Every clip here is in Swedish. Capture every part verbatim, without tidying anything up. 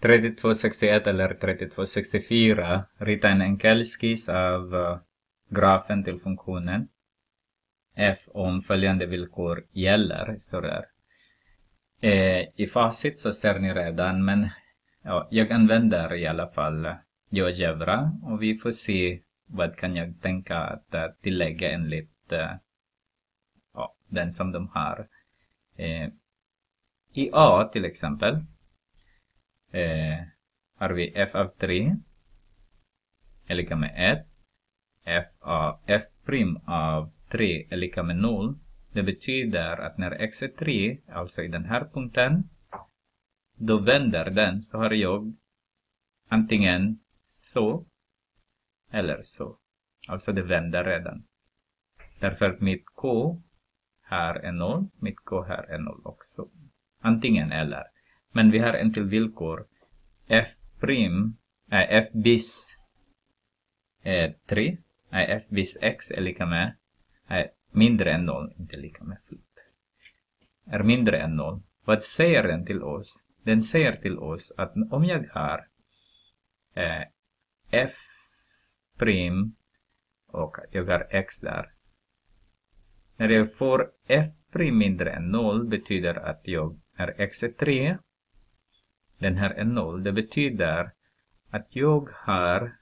trettiotvå sextioett eller trettiotvå sextiofyra rita en enkel skiss av uh, grafen till funktionen f om följande villkor gäller, står där. Eh, I facit så ser ni redan, men ja, jag använder i alla fall GeoGebra och vi får se vad kan jag tänka att uh, tillägga enligt uh, ja, den som de har. Eh, I A till exempel eh, har vi f av tre är lika med ett. F, av, f prim av tre är lika med noll. Det betyder att när x är tre, alltså i den här punkten, då vänder den, så har jag antingen så eller så. Alltså det vänder redan. Därför att mitt k här är noll, mitt k här är noll också. Antingen eller. Men vi har en till villkor. F prim, äh, f bis är tre. Nej, f bis x är lika med är mindre än noll, inte lika med flit. Är mindre än noll. Vad säger den till oss? Den säger till oss att om jag har eh, f prim och jag har x där. När jag får f prim mindre än noll betyder att jag är x är tre. Den här är noll. Det betyder att jag har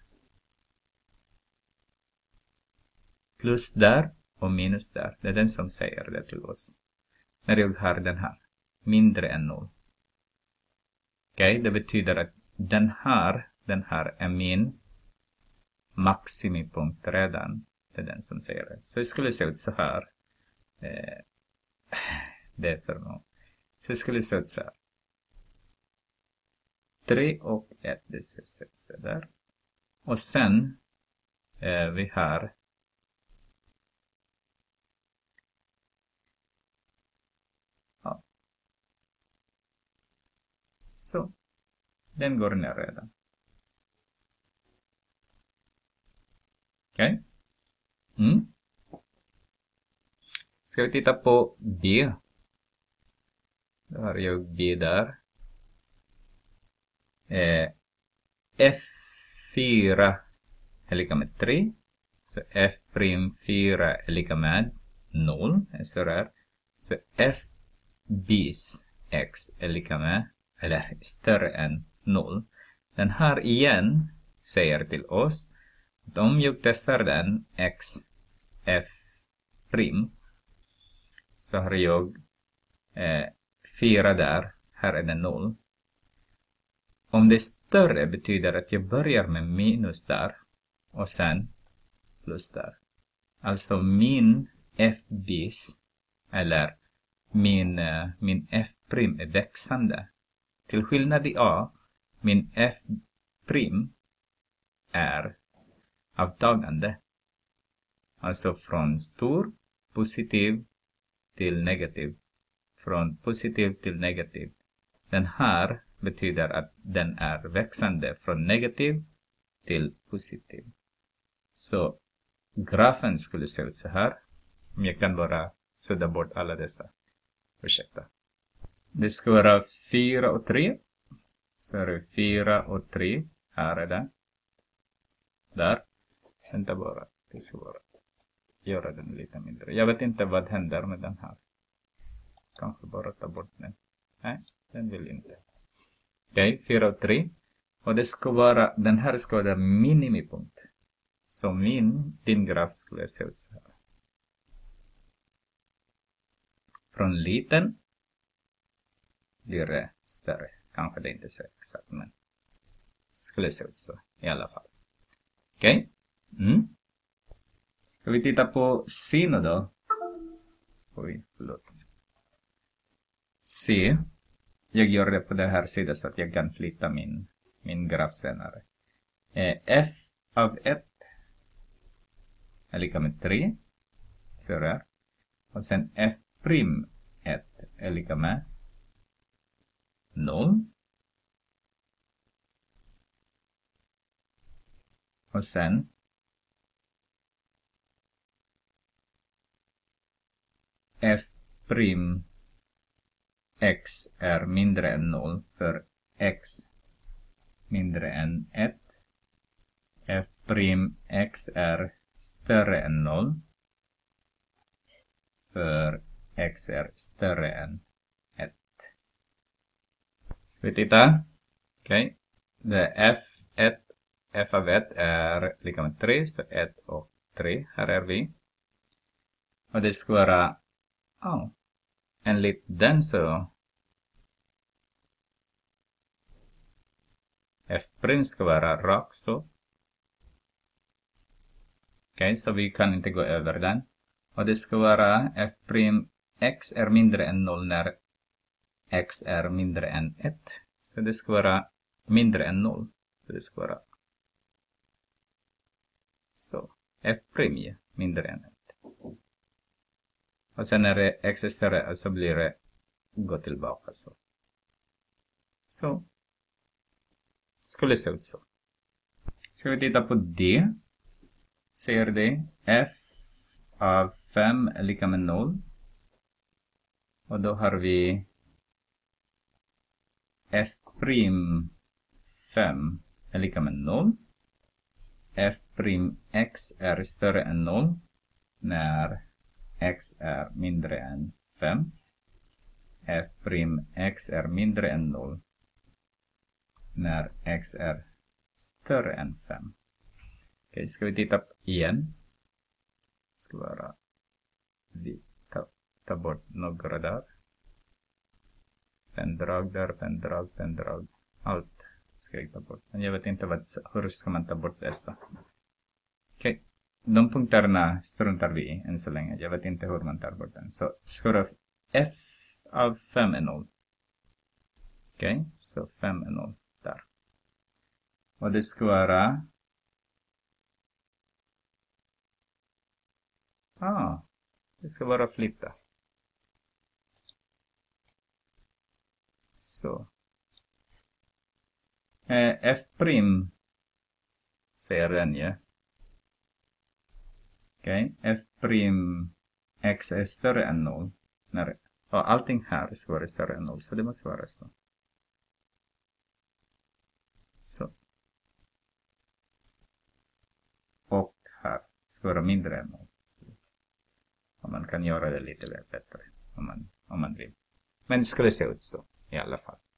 plus där och minus där. Det är den som säger det till oss. När jag har den här. Mindre än noll. Okej, okay? Det betyder att den här, den här är min maximipunkt redan. Det är den som säger det. Så det skulle se ut så här. Eh, det är för mig. Så det skulle se ut så här. tre och ett. Det ser ut så där. Och sen eh, vi har så, den går ner redan. Okej. Okay. Mm. Ska vi titta på B. Då har jag B där. Eh, F fyra är lika med tre. Så F prim fyra är lika med noll. Så där. Så F bis x är lika med eller större än noll. Den här igen säger till oss att om jag testar den x f prim så har jag eh, fyra där. Här är det noll. Om det är större betyder att jag börjar med minus där och sen plus där. Alltså min f bis eller min, eh, min f prim är växande. Till skillnad i A, min f prim är avtagande. Alltså från stor, positiv till negativ. Från positiv till negativ. Den här betyder att den är växande från negativ till positiv. Så grafen skulle se ut så här. Om jag kan bara sudda bort alla dessa. Ursäkta. Det ska vara fyra och tre. Så är det fyra och tre. Här är det. Där. Vänta bara. Det ska bara göra den lite mindre. Jag vet inte vad händer med den här. Kanske bara ta bort den. Nej, den vill inte. Okej, okay, fyra och tre. Och det ska vara, den här ska vara minimipunkt. Så min, din graf skulle se ut så här. Från liten blir det större. Kanske det inte så exakt, men skulle se ut så i alla fall. Okej. Okay. Mm. Ska vi titta på sino då? Oj, förlåt. C. Jag gör det på den här sidan så att jag kan flytta min, min graf senare. Eh, F av ett är lika med tre. Så där. Och sen F prim ett är lika med noll. Och sen f prim x är mindre än noll för x mindre än ett. F' x är större än noll. För x är större än ett. Ska vi titta? Okej. Okay. Det är f ett. F av ett är lika med tre. Så ett och tre. Här är vi. Och det ska vara... Oh, enligt den så... F' ska vara rak så. Okej, okay, så vi kan inte gå över den. Och det ska vara f' x är mindre än noll när x är mindre än ett. Så det ska vara mindre än noll. Så det ska vara så. F' mindre än ett. Och sen när det x är större så blir det gå tillbaka så. Så. Skulle se ut så. Ska vi titta på D. Ser det f av fem är lika med noll. Och då har vi f' fem är lika med noll. F' x är större än noll när x är mindre än fem. F' x är mindre än noll när x är större än fem. Okej, ska vi titta igen. Ska vara vi ta, ta bort några där. Pendrag där, pendrag, pendrag. Allt ska jag ta bort. Men jag vet inte vad, hur ska man ta bort dessa. Okej, de punkterna struntar vi i än så länge. Jag vet inte hur man tar bort den. Så ska det f av fem är noll. Okej, så fem är noll där. Och det ska vara... Ah, det ska vara flytta. Så. Eh, f' säger den ju. Okej, okay. F' x är större än noll. När, och allting här ska vara större än noll. Så det måste vara så. Så. Och här ska vara mindre än noll. Och man kan göra det lite bättre om man, om man vill. Men det skulle se ut så i alla fall.